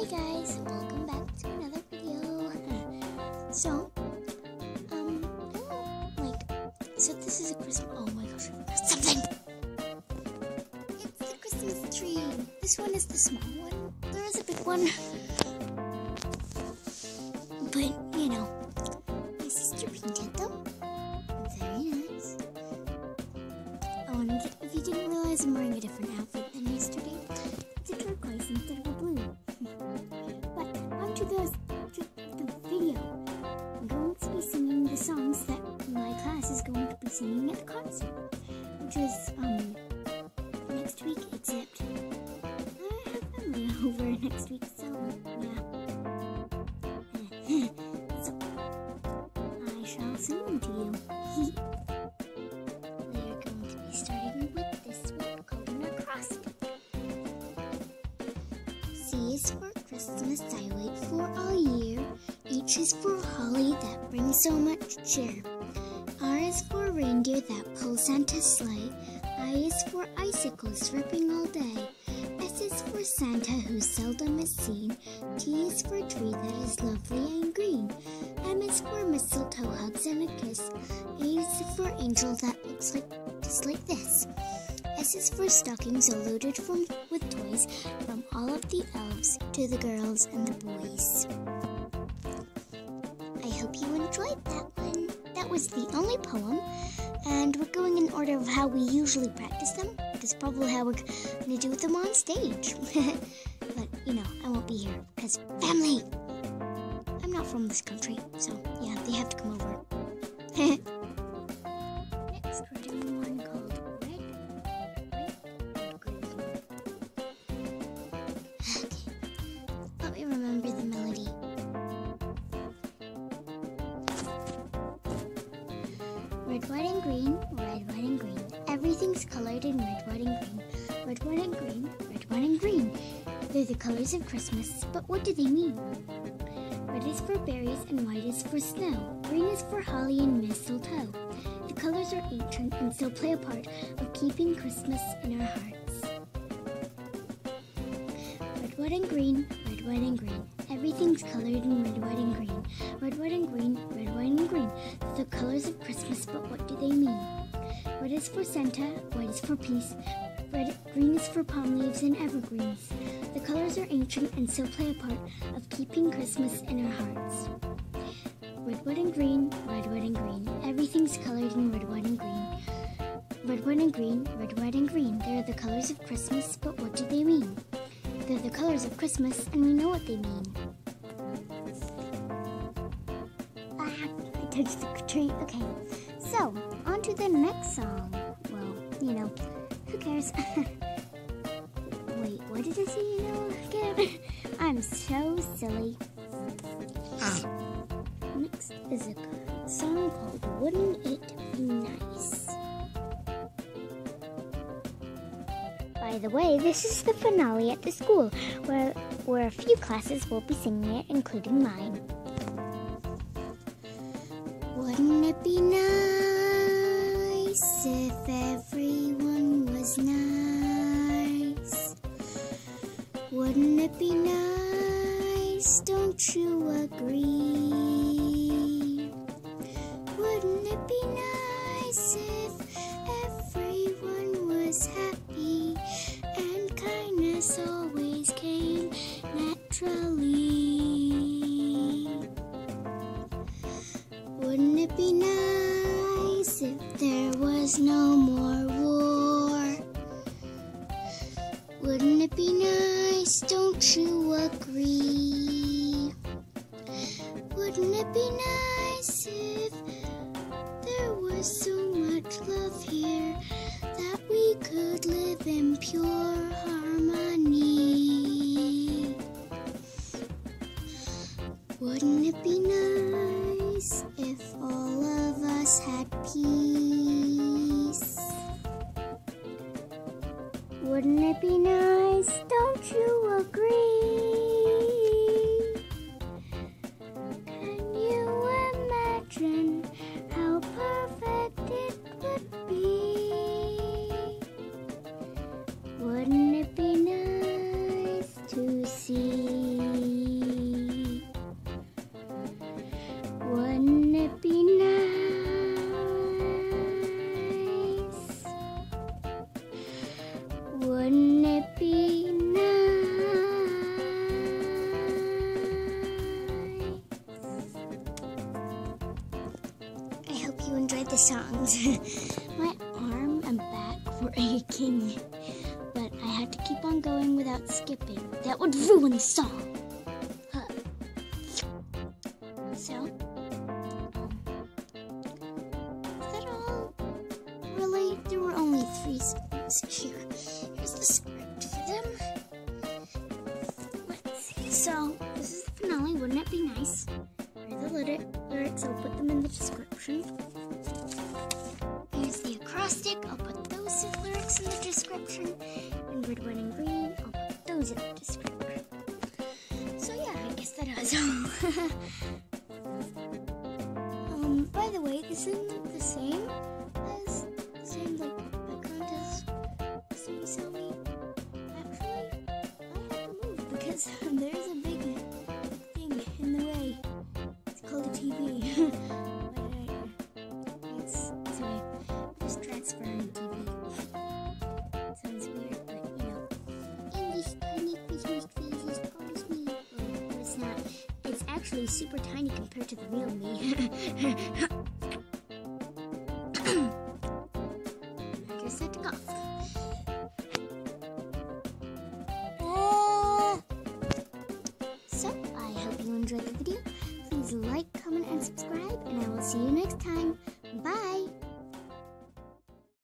Hi guys, welcome back to another video. So this is a Christmas, oh my gosh, I forgot something. It's the Christmas tree. This one is the small one. There is a big one. But, you know, my sister painted them. Very nice. Oh, and if you didn't realize, I'm wearing a different outfit than yesterday. It's a turquoise instead of a blue. But on to the video. I'm going to be singing the songs that my class is going to be singing at the concert, which is next week, except I have family over next week, so yeah. So I shall sing them to you. We are going to be starting with this one called an acrostic. C is for Christmas, I wait for all year. H is for holly that brings so much cheer. R is for reindeer that pull Santa's sleigh. I is for icicles dripping all day. S is for Santa who seldom is seen. T is for tree that is lovely and green. M is for mistletoe hugs and a kiss. A is for angel that looks just like this. S is for stockings all loaded with toys from all of the elves to the girls and the boys. I hope you enjoyed that one. That was the only poem, and we're going in order of how we usually practice them. That's probably how we're going to do them on stage. But, you know, I won't be here because family! I'm not from this country, so yeah, they have to come over. Next, we're doing one called Red, White, and Green. Okay, let me remember the melody. Red, white, and green, red, white, and green. Everything's colored in red, white, and green. Red, white, and green, red, white, and green. They're the colors of Christmas, but what do they mean? Red is for berries and white is for snow. Green is for holly and mistletoe. The colors are ancient and still play a part of keeping Christmas in our hearts. Red, white, and green, red, white, and green. Everything's colored in red, white, and green. Red, white, and green, red, white, and green. The colors of Christmas, but what do they mean? Red is for Santa, white is for peace. Green is for palm leaves and evergreens. The colors are ancient and still play a part of keeping Christmas in our hearts. Red, white, and green, red, white, and green. Everything's colored in red, white, and green. Red, white, and green, red, white, and green. They're the colors of Christmas, but what do they mean? They're the colors of Christmas, and we know what they mean. I touched the tree. Okay, so on to the next song. Well, you know, who cares? Wait, what did I say? You know again? I'm so silly. Next is a song called Wouldn't It Be Nice? By the way, this is the finale at the school, where a few classes will be singing it, including mine. Wouldn't it be nice if everyone was nice? Wouldn't it be nice, don't you agree? Wouldn't it be nice if everyone was happy and kindness always came naturally? Wouldn't it be nice if there was no more war? Wouldn't it be nice, don't you agree? Wouldn't it be nice if there was so much love here that we could live in pure harmony? Wouldn't it be nice if all of us had peace? Wouldn't it be nice, don't you agree? Can you imagine how perfect it would be? Wouldn't it be nice to see? the songs. My arm and back were aching, but I had to keep on going without skipping. That would ruin the song. So, is that all? Really? There were only 3 songs here. Here's the script for them. Let's see. So, this is the finale. Wouldn't it be nice? Here are the lyrics. I'll put them in the description. Here's the acrostic. I'll put those lyrics in the description. And red, white, and green. I'll put those in the description. So yeah, I guess that is all. By the way, this isn't the same as like background as you saw me. Actually, I have to move because there's a big thing in the way. It's called a TV. Sorry, just transferring TV. Sounds weird, but you know. And this tiny Christmas tree is part of me. Well, it's not. It's actually super tiny compared to the real me. I just had to cough.